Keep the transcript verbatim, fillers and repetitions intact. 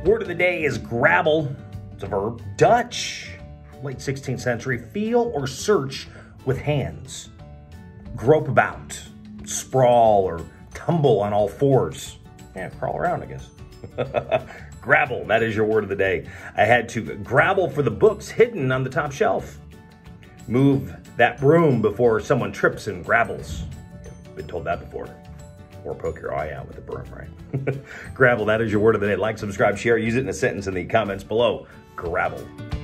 Word of the day is grabble. It's a verb. Dutch, late sixteenth century, feel or search with hands. Grope about, sprawl or tumble on all fours. Yeah, crawl around, I guess. Grabble, that is your word of the day. I had to grabble for the books hidden on the top shelf. Move that broom before someone trips and grabbles. Been told that before. Or poke your eye out with a broom, right? Grabble, that is your word of the day. Like, subscribe, share, use it in a sentence in the comments below. Grabble.